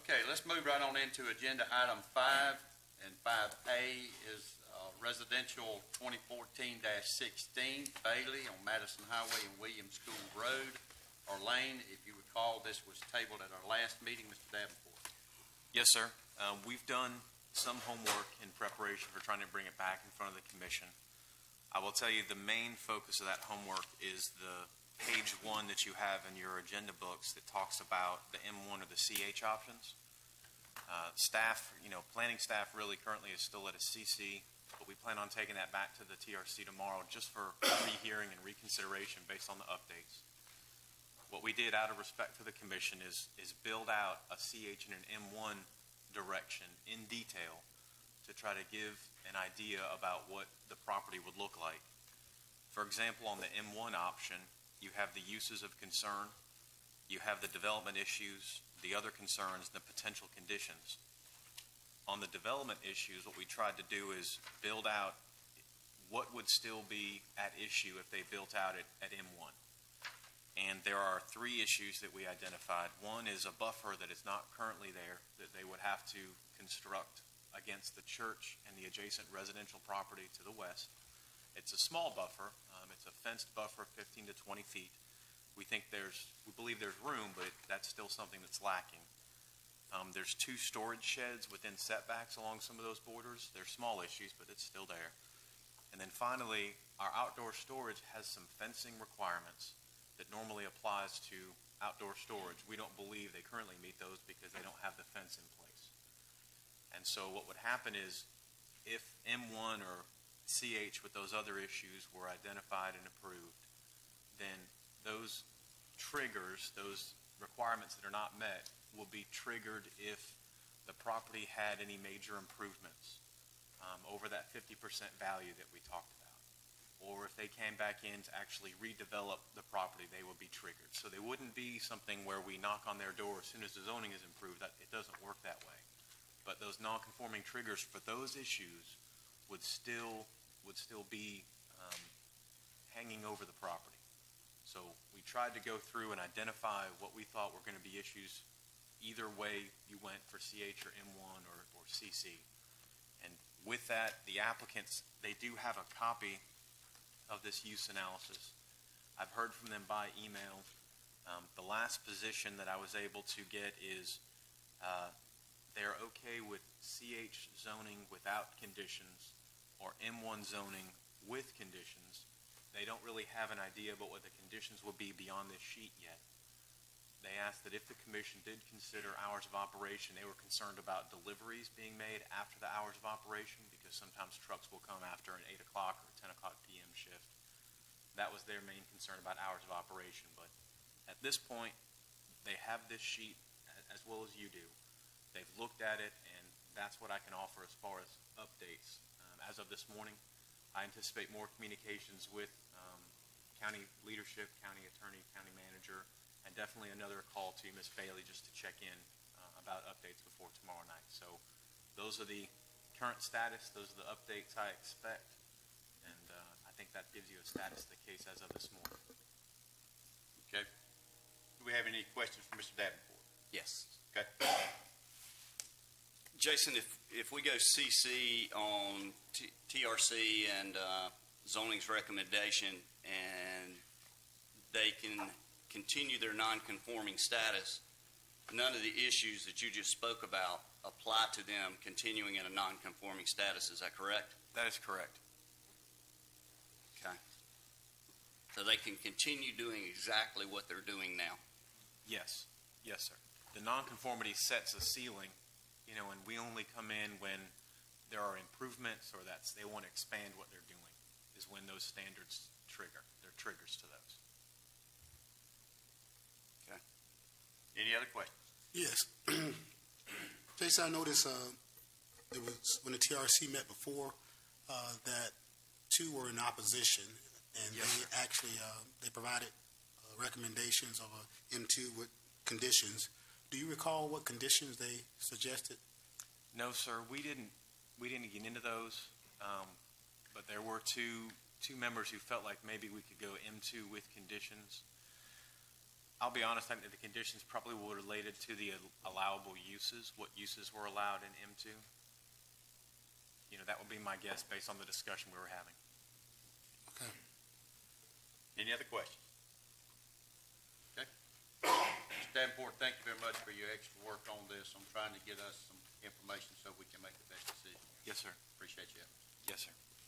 Okay, let's move right on into agenda item 5, and 5A is residential 2014-16 Bailey on Madison Highway and Williams School Road or Lane. If you recall, this was tabled at our last meeting, Mr. Davenport. Yes, sir. We've done some homework in preparation for trying to bring it back in front of the commission. I will tell you the main focus of that homework is the page 1 that you have in your agenda books that talks about the M1 or the CH options. Staff, planning staff really currently is still at a CC, but we plan on taking that back to the TRC tomorrow just for rehearing and reconsideration based on the updates. What we did out of respect for the commission is build out a CH and an M1 direction in detail to try to give an idea about what the property would look like. For example, on the M1 option, you have the uses of concern, you have the development issues, the other concerns, the potential conditions. On the development issues, what we tried to do is build out what would still be at issue if they built out at M1. And there are 3 issues that we identified. One is a buffer that is not currently there that they would have to construct against the church and the adjacent residential property to the west. It's a small buffer. It's a fenced buffer, 15 to 20 feet. We believe there's room, but that's still something that's lacking. There's 2 storage sheds within setbacks along some of those borders. They're small issues, but it's still there. And then finally, our outdoor storage has some fencing requirements that normally applies to outdoor storage. We don't believe they currently meet those because they don't have the fence in place. And so what would happen is if M1 or CH with those other issues were identified and approved, then those triggers, those requirements that are not met, will be triggered if the property had any major improvements over that 50% value that we talked about. Or if they came back in to actually redevelop the property, they would be triggered. So they wouldn't be something where we knock on their door as soon as the zoning is improved. It doesn't work that way. But those non-conforming triggers for those issues would still be hanging over the property. So we tried to go through and identify what we thought were going to be issues either way you went for CH or M1 or CC. And with that, the applicants, they do have a copy of this use analysis. I've heard from them by email. The last position that I was able to get is they're okay with CH zoning without conditions or M1 zoning with conditions. They don't really have an idea about what the conditions will be beyond this sheet yet. They asked that if the commission did consider hours of operation, they were concerned about deliveries being made after the hours of operation because sometimes trucks will come after an 8 o'clock or 10 o'clock p.m. shift. That was their main concern about hours of operation. But at this point, they have this sheet as well as you do. They've looked at it, and that's what I can offer as far as updates. As of this morning, I anticipate more communications with county leadership, county attorney, county manager, and definitely another call to Ms. Bailey just to check in about updates before tomorrow night. So those are the current status. Those are the updates I expect. And I think that gives you a status of the case as of this morning. Okay. Do we have any questions for Mr. Davenport? Yes. Okay. Jason, if we go CC on TRC and zoning's recommendation and they can continue their non-conforming status, none of the issues that you just spoke about apply to them continuing in a non-conforming status. Is that correct? That is correct. Okay. So they can continue doing exactly what they're doing now? Yes. Yes, sir. The nonconformity sets a ceiling, and we only come in when there are improvements or they want to expand what they're doing is when those standards trigger. They're triggers to those. Okay. Any other questions? Yes. Jason, I noticed there was when the TRC met before that 2 were in opposition, and yes, they actually they provided recommendations of a M2 with conditions. Do you recall what conditions they suggested? No, sir. We didn't get into those, but there were two members who felt like maybe we could go M2 with conditions. I'll be honest, I think the conditions probably were related to the allowable uses, what uses were allowed in M2. You know, that would be my guess based on the discussion we were having. Okay. Any other questions? Okay. Mr. Davenport, thank you very much for your extra work on this, on trying to get us some information so we can make the best decision. Yes, sir. Appreciate you. Yes, sir.